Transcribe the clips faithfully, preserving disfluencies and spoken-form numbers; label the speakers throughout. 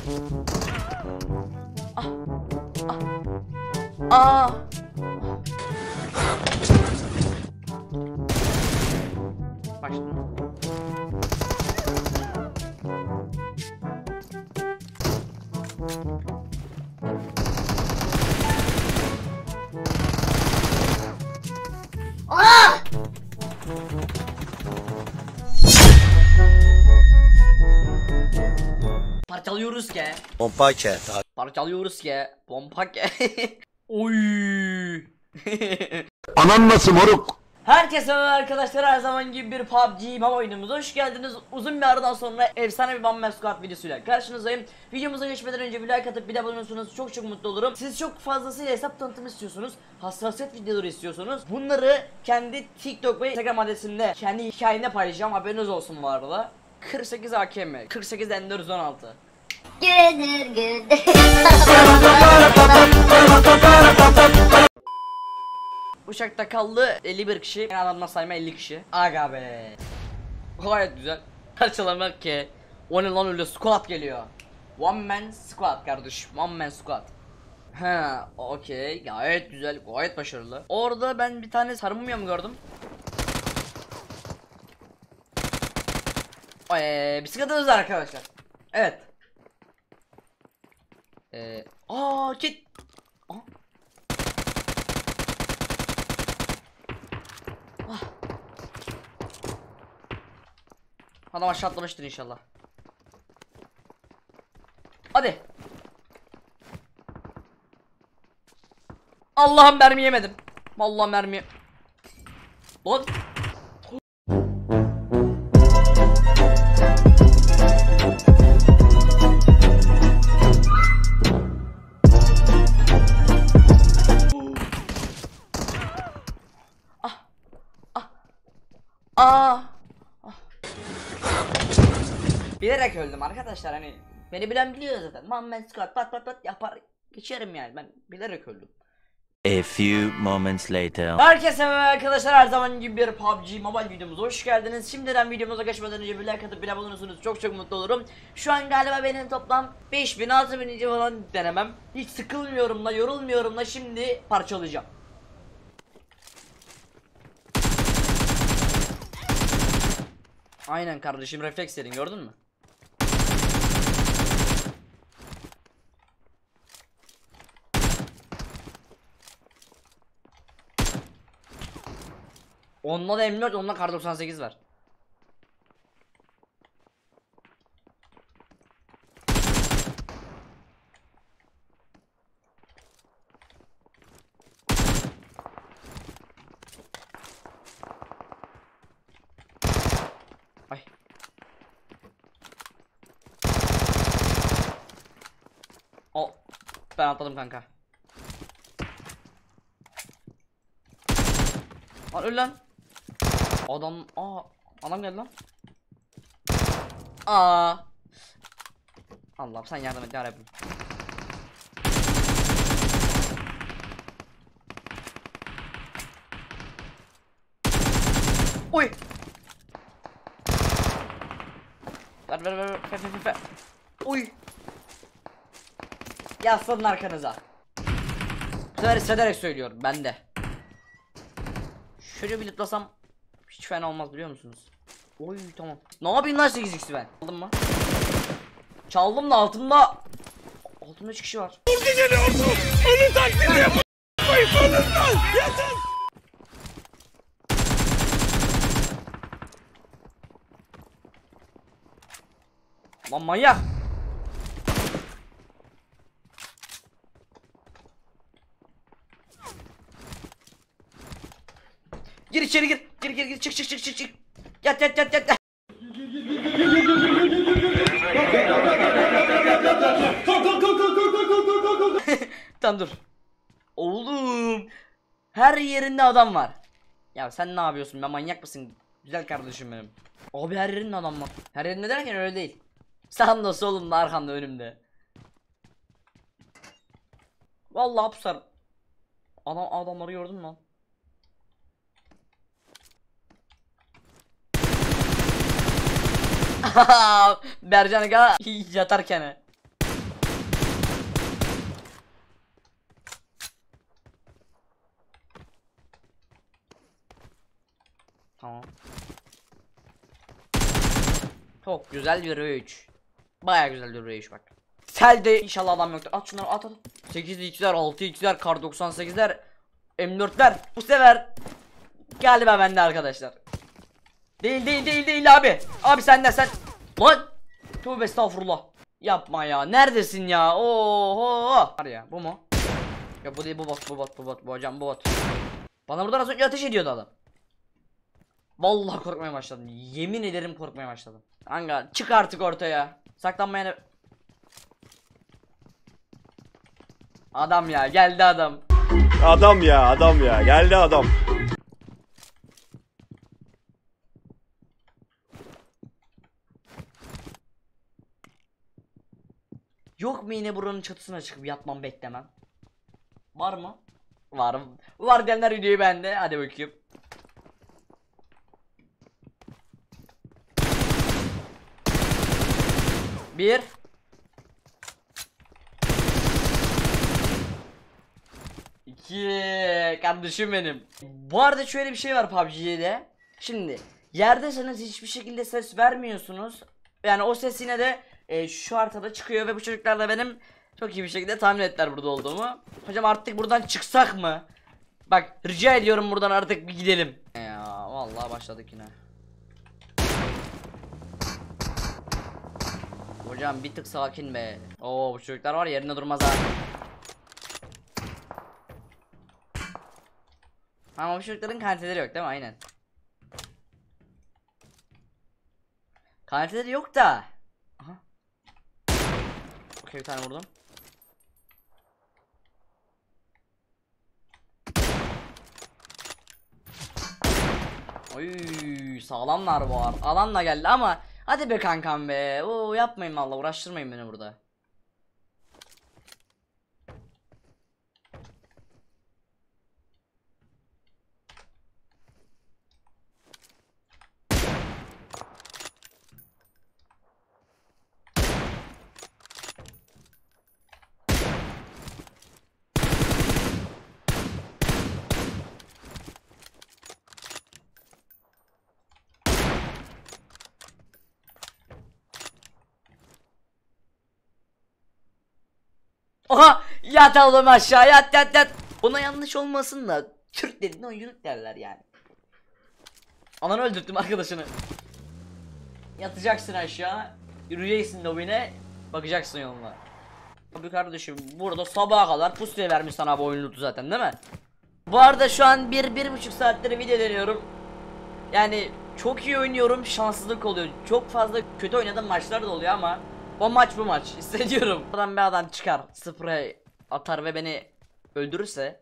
Speaker 1: Ah. Ah. Aa. Başladım.
Speaker 2: Aa!
Speaker 1: Parçalıyoruz ki.
Speaker 3: Pompa ke.
Speaker 1: Parçalıyoruz ki. Pompa ki. Oy.
Speaker 3: Anan nasıl moruk?
Speaker 1: Herkese merhaba arkadaşlar, her zaman gibi bir P U B G MAM oyunumuza hoş geldiniz. Uzun bir aradan sonra efsane bir One Man Squad videosuyla karşınızdayım. Videomuza geçmeden önce bir like atıp bir de abone olursanız çok çok mutlu olurum. Siz çok fazlasıyla hesap tanıtımı istiyorsunuz, hassasiyet videoları istiyorsunuz. Bunları kendi TikTok ve Instagram adresimde, kendi hikayemde paylaşacağım, haberiniz olsun bu arada. kırk sekiz A K M, kırk sekiz M dört yüz on altı.
Speaker 2: Güldür güldür.
Speaker 1: Uçakta kaldı elli bir kişi, yani adamdan sayma elli kişi. Aga be. Gayet güzel. Parçalamak ki. O ne lan, öyle squad geliyor. One man squad kardeşim. One man squad. Ha, okey. Gayet güzel, gayet başarılı. Orada ben bir tane sarı mumya mı gördüm? Eee bisikletimiz var arkadaşlar. Evet. Eee aa kit. Aa. Ah. Adam aşağı atlamıştır inşallah. Hadi. Allah'ım mermi yemedim. Vallahi mermi. Lan. Ah. Ah. Ah. Bilerek öldüm arkadaşlar, hani beni bilen biliyor zaten. One Man Squad pat pat pat yapar geçerim yani, ben bilerek öldüm.
Speaker 4: A few moments later.
Speaker 1: Herkese merhaba arkadaşlar, her zaman gibi bir P U B G Mobile videomuza hoş geldiniz. Şimdiden videomuza geçmeden önce bir like atıp bir abone olursanız çok çok mutlu olurum. Şu an galiba benim toplam beş bin altı bin falan denemem. Hiç sıkılmıyorum da, yorulmuyorum da, şimdi parçalayacağım. Aynen kardeşim, refleks dedin, gördün mü? Onunla da M dört, onunla kar doksan sekiz var. Ay. O, ben atladım kanka. Lan öl lan. Adam, aa, adam geldi lan. Aa. Allah'ım sen yardım et ya Rabbim. Oy. Ver ver ver ver ver ver ver. Oy. Yaslanın arkanıza. Bu sefer hissederek söylüyorum, ben de. Şöyle bir zıplasam hiç fena olmaz, biliyor musunuz? Oy tamam. Ne yapayım lan sekiz x'i ben? Aldım mı? Çaldım da altımda. Altımda üç kişi var. Vurdu geliyorsun. Onu taklidi yapın. Yeter. Lan manyak. Gir içeri gir. Gir gir gir, çık çık çık çık çık. Yat yat yat yat. Tamam dur. Oğlum. Her yerinde adam var. Ya sen ne yapıyorsun? Ben manyak mısın? Güzel kardeşim benim. Abi her yerinde adam var. Her yerinde derken öyle değil. Sağımda solumda arkamda önümde. Vallahi pusar. Adam adamları gördün mü lan? Bercan aga yatarken. Tamam. Çok güzel bir üç. Baya güzel bir üç bak. Selde inşallah adam yoktur. At şunları at at. sekiz x'ler, altı x'ler, kar doksan sekizler, M dörtler. Bu sefer galiba bende arkadaşlar. Değil değil değil değil abi. Abi sen de sen. Lan. Tövbe estağfurullah. Yapma ya. Neredesin ya? Oho. Var ya bu mu? Ya bu değil, bu bot bu bot bu bot bu hocam bu bot. Bana buradan az önce ateş ediyordu adam. Vallahi korkmaya başladım. Yemin ederim korkmaya başladım. Anga çık artık ortaya. Saklanmaya ne... Adam ya, geldi adam.
Speaker 5: Adam ya adam ya geldi adam.
Speaker 1: Yok mu yine buranın çatısına çıkıp yatmam beklemem? Var mı? Var. Var diyenler videoyu bende. Hadi bakayım. Bir. İki. Kardeşim benim. Bu arada şöyle bir şey var P U B G'de. Şimdi yerdeseniz hiçbir şekilde ses vermiyorsunuz. Yani o ses yine de e, şu haritada çıkıyor ve bu çocuklar da benim çok iyi bir şekilde tahmin ettiler burada olduğumu. Hocam artık buradan çıksak mı? Bak rica ediyorum buradan artık bir gidelim. Ya vallahi başladık yine. Hocam bir tık sakin be. Oo bu çocuklar var yerinde durmaz ha. Ama bu çocukların kaliteleri yok değil mi? Aynen. Kaliteleri yok da. Aha. Okey bir tane vurdum. Oy sağlamlar var. Alanla geldi ama hadi be kankam be. Oo yapmayın valla, uğraştırmayın beni burada. Oha yat oğlum aşağı yat yat yat. Ona yanlış olmasın da Türk dediğin oyunculuk derler yani. Ananı öldürttüm arkadaşını. Yatacaksın aşağı. Yürüyeceksin lobine. Bakacaksın yoluna. Tabii kardeşim burada sabaha kadar pusuya vermiş sana bu oyun lootu zaten değil mi? Bu arada şu an bir bir buçuk saattir video deniyorum. Yani çok iyi oynuyorum, şanssızlık oluyor. Çok fazla kötü oynadığım maçlar da oluyor ama o maç bu maç hissediyorum. Buradan bir adam çıkar, sıfıra atar ve beni öldürürse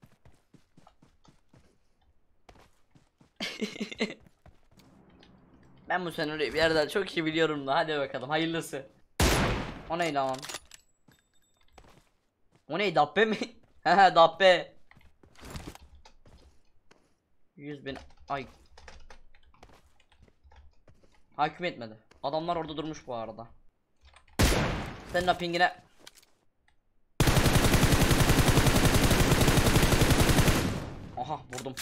Speaker 1: ben bu senaryoyu bir yerden çok iyi biliyorum da hadi bakalım hayırlısı. O neydi lan? O neydi, dabbe mi? Hehe dabbe. yüz bin ay. Hakim etmedi. Adamlar orada durmuş bu arada. Senin o pingine. Aha vurdum.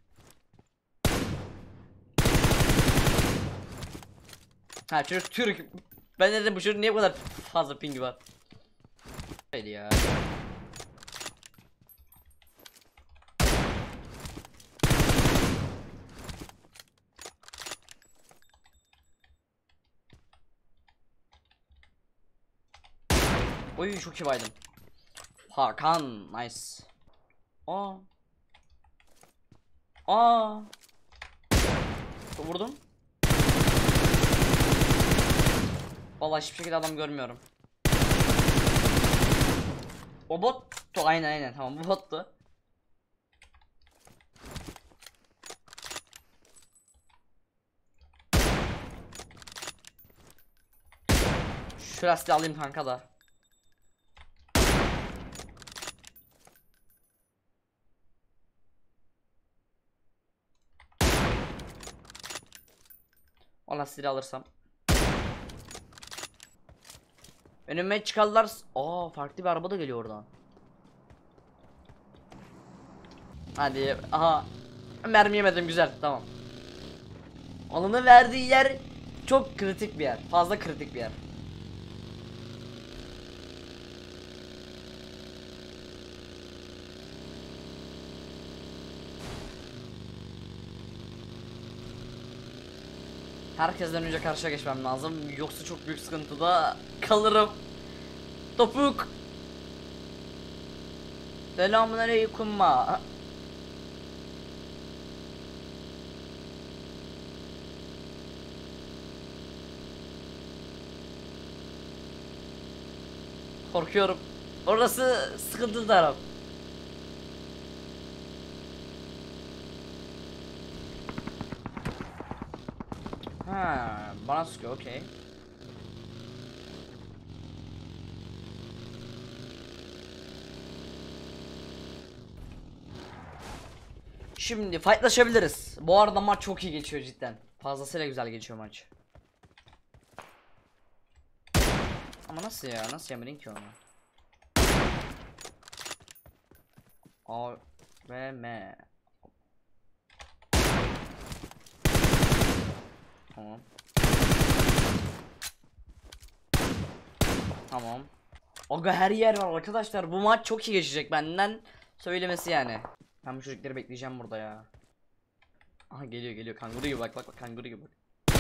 Speaker 1: Ha çocuk Türk. Ben dedim bu çocuk niye bu kadar fazla pingi var. Haydi ya. Oy çok iyi baydım. Hakan nice. Aa. Aa. Vurdum. Vallahi hiçbir şekilde adam görmüyorum. O bottu, aynen aynen tamam bu bottu. Şu lastiği alayım kanka da. O lastiği alırsam. Önüme çıkarlar. Aa farklı bir araba da geliyor oradan. Hadi aha. Mermi yemedim, güzel tamam. Alanı verdiği yer çok kritik bir yer. Fazla kritik bir yer. Herkesten önce karşıya geçmem lazım. Yoksa çok büyük sıkıntıda kalırım. Topuk. Selamünaleyküm ma. Korkuyorum. Orası sıkıntılı taraf. Ha, bana sıkıyor, okey. Şimdi fightlaşabiliriz. Bu arada maç çok iyi geçiyor cidden. Fazlasıyla güzel geçiyor maç. Ama nasıl ya? Nasıl yemedin ki onu? A V M. Tamam. Tamam. Aga her yer var arkadaşlar. Bu maç çok iyi geçecek benden söylemesi yani. Ben bu çocukları bekleyeceğim burada ya. Aha geliyor geliyor kanguru gibi bak bak bak kanguru gibi bak.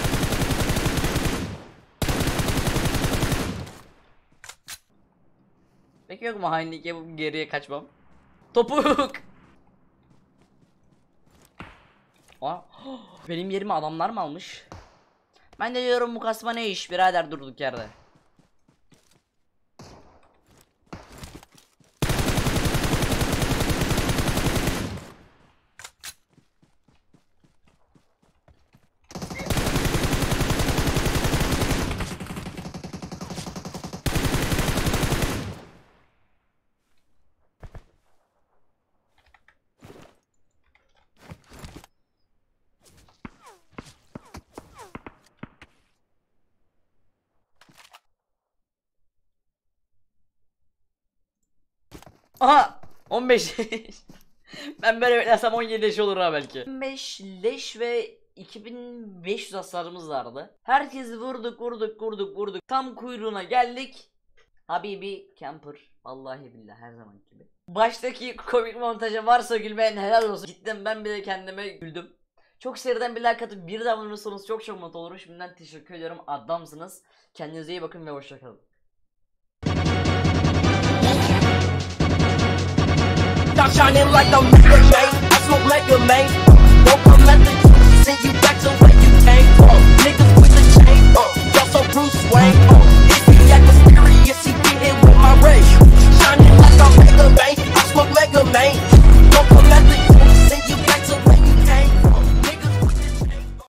Speaker 1: Peki yok mu hainlik yapıp geriye kaçmam? Topuk. Aa, benim yerimi adamlar mı almış? Ben de diyorum bu kasma ne iş birader durduk yerde. Aha on beş leş. Ben böyle beklersem on yedi leş olur ha belki. on beş leş ve iki bin beş yüz hasarımız vardı. Herkesi vurduk vurduk vurduk vurduk. Tam kuyruğuna geldik. Habibi camper. Vallahi billahi her zaman gibi. Baştaki komik montaja varsa gülmeyen helal olsun. Cidden ben bile kendime güldüm. Çok seriden bir like atıp bir daha bulursanız çok çok mutlu olurum. Şimdiden teşekkür ediyorum. Adamsınız. Kendinize iyi bakın ve hoşçakalın.
Speaker 6: Stop shining like I'm Mister Man. I smoke like a man. Don't come